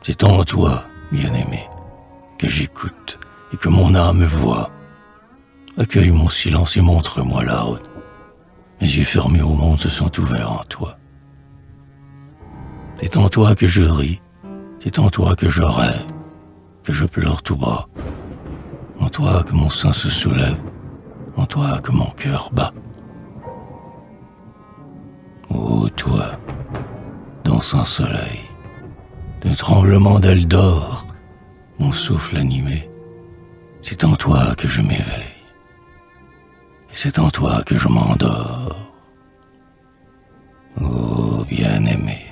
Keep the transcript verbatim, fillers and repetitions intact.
C'est en toi, bien-aimé, que j'écoute et que mon âme voit. Accueille mon silence et montre-moi la route. Mes yeux fermés au monde se sont ouverts en toi. C'est en toi que je ris, c'est en toi que je rêve, que je pleure tout bas. En toi que mon sein se soulève, en toi que mon cœur bat. Ô toi, dansant soleil, d'un tremblement d'ailes d'or, mon souffle animé, c'est en toi que je m'éveille, et c'est en toi que je m'endors. Ô bien-aimé.